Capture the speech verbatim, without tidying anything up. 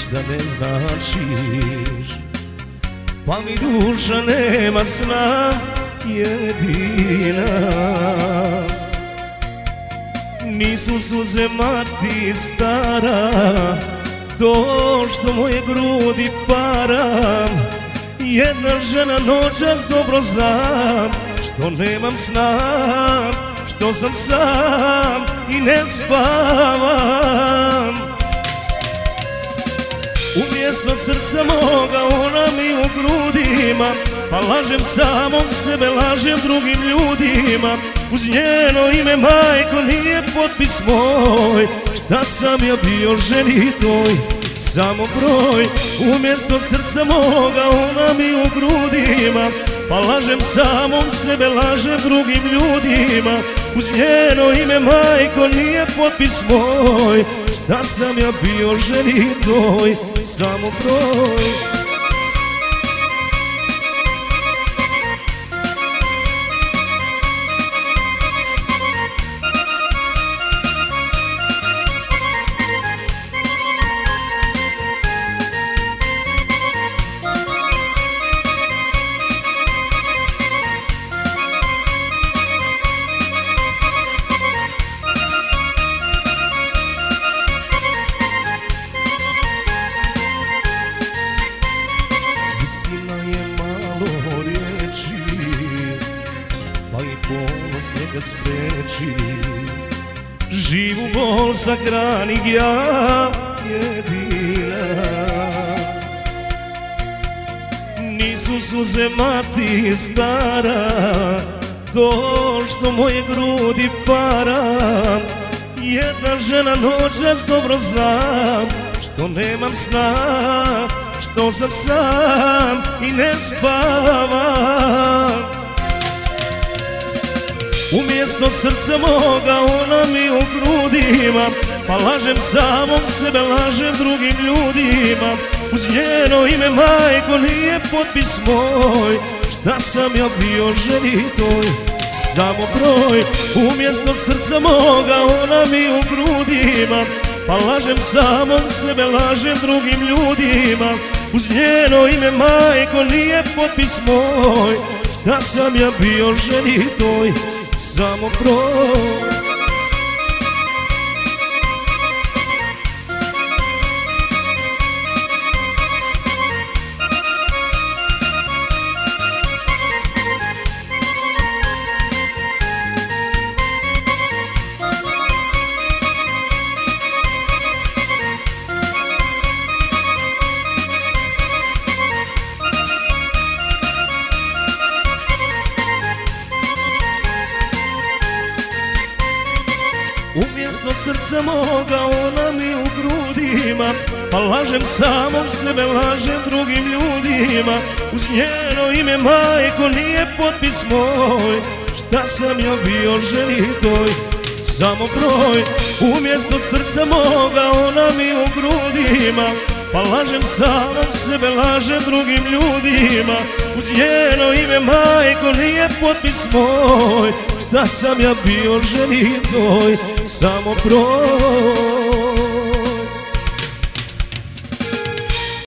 ništa ne značiš, pa mi duša nema sna jedina. Nisu suze mati stara, to što moje grudi param. Jedna žena noćas dobro znam, što nemam sna, što sam sam i ne spavam. Umjesto srca moga ona mi u grudima, pa lažem samom sebe, lažem drugim ljudima. Uz njeno ime majko nije potpis moj, šta sam ja bio ženi toj, samo broj. Umjesto srca moga ona mi u grudima, pa lažem samom sebe, lažem drugim ljudima. Uz njeno ime majko nije potpis moj, šta sam ja bio ženi toj, samo broj. Istina je malo riječi, pa i ponos nekad spreči. Živu bol sagranih ja jedina. Nisu suze mati stara, to što moje grudi param. Jedna žena noćas dobro znam, što nemam sna, što sam sam i ne spavam. Umjesto srca moga ona mi u grudima, pa lažem samom sebe, lažem drugim ljudima. Uz njeno ime majko nije potpis moj, šta sam ja bio ženi toj, samo broj. Umjesto srca moga ona mi u grudima, pa lažem samom sebe, lažem drugim ljudima. Uz njeno ime majko nije potpis moj, šta sam ja bio ženi toj, samo broj. Umjesto srca moga ona mi u grudima, pa lažem samom sebe, lažem drugim ljudima. Uz njeno ime majko nije potpis moj, šta sam ja bio ženi toj, samo broj. Umjesto srca moga ona mi u grudima, pa lažem samom sebe, lažem drugim ljudima. Uz njeno ime majko nije potpis moj, šta sam ja bio ženi toj, samo broj.